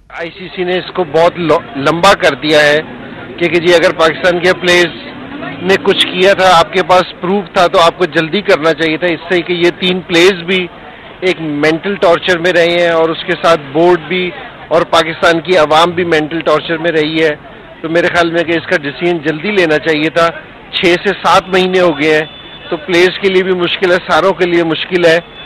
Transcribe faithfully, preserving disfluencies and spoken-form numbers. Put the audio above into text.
ICC ने इसको बहुत लंबा कर दिया है क्योंकि जी अगर पाकिस्तान के प्लेयर्स ने कुछ किया था, आपके पास प्रूफ था, तो आपको जल्दी करना चाहिए था, इससे कि ये तीन प्लेयर्स भी एक मेंटल टॉर्चर में रहे हैं और उसके साथ बोर्ड भी और पाकिस्तान की आवाम भी मेंटल टॉर्चर में रही है। तो मेरे ख्याल में कि इसका डिसीजन जल्दी लेना चाहिए था। छः से सात महीने हो गए हैं, तो प्लेयर्स के लिए भी मुश्किल है, सारों के लिए मुश्किल है।